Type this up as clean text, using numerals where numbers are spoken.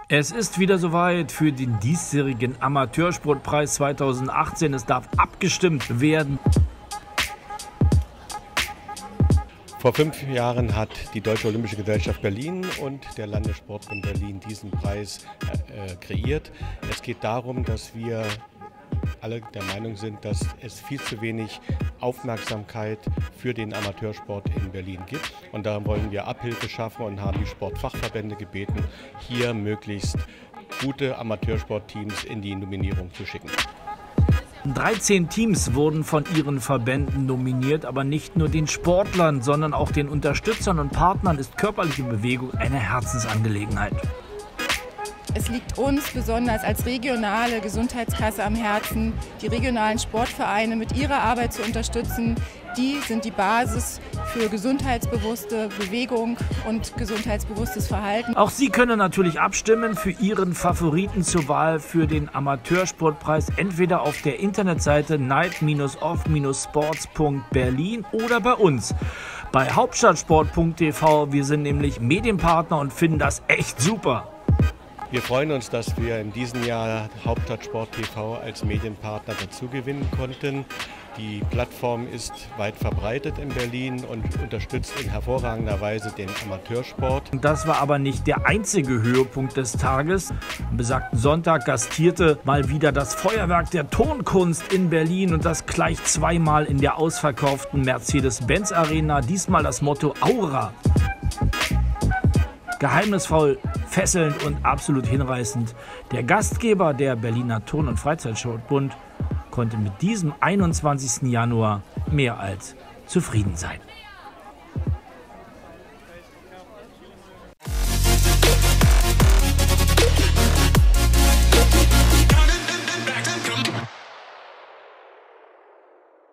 Es ist wieder soweit für den diesjährigen Amateursportpreis 2018. Es darf abgestimmt werden. Vor 5 Jahren hat die Deutsche Olympische Gesellschaft Berlin und der Landessportbund Berlin diesen Preis kreiert. Es geht darum, dass wir alle der Meinung sind, dass es viel zu wenig Aufmerksamkeit für den Amateursport in Berlin gibt. Und da wollen wir Abhilfe schaffen und haben die Sportfachverbände gebeten, hier möglichst gute Amateursportteams in die Nominierung zu schicken. 13 Teams wurden von ihren Verbänden nominiert, aber nicht nur den Sportlern, sondern auch den Unterstützern und Partnern ist körperliche Bewegung eine Herzensangelegenheit. Es liegt uns besonders als regionale Gesundheitskasse am Herzen, die regionalen Sportvereine mit ihrer Arbeit zu unterstützen. Die sind die Basis für gesundheitsbewusste Bewegung und gesundheitsbewusstes Verhalten. Auch Sie können natürlich abstimmen für Ihren Favoriten zur Wahl für den Amateursportpreis, entweder auf der Internetseite night-off-sports.berlin oder bei uns bei hauptstadtsport.tv. Wir sind nämlich Medienpartner und finden das echt super. Wir freuen uns, dass wir in diesem Jahr Hauptstadtsport TV als Medienpartner dazu gewinnen konnten. Die Plattform ist weit verbreitet in Berlin und unterstützt in hervorragender Weise den Amateursport. Das war aber nicht der einzige Höhepunkt des Tages. Am besagten Sonntag gastierte mal wieder das Feuerwerk der Tonkunst in Berlin und das gleich zweimal in der ausverkauften Mercedes-Benz Arena. Diesmal das Motto Aura. Geheimnisvoll, fesselnd und absolut hinreißend. Der Gastgeber, der Berliner Turn- und Freizeitsportbund, konnte mit diesem 21. Januar mehr als zufrieden sein.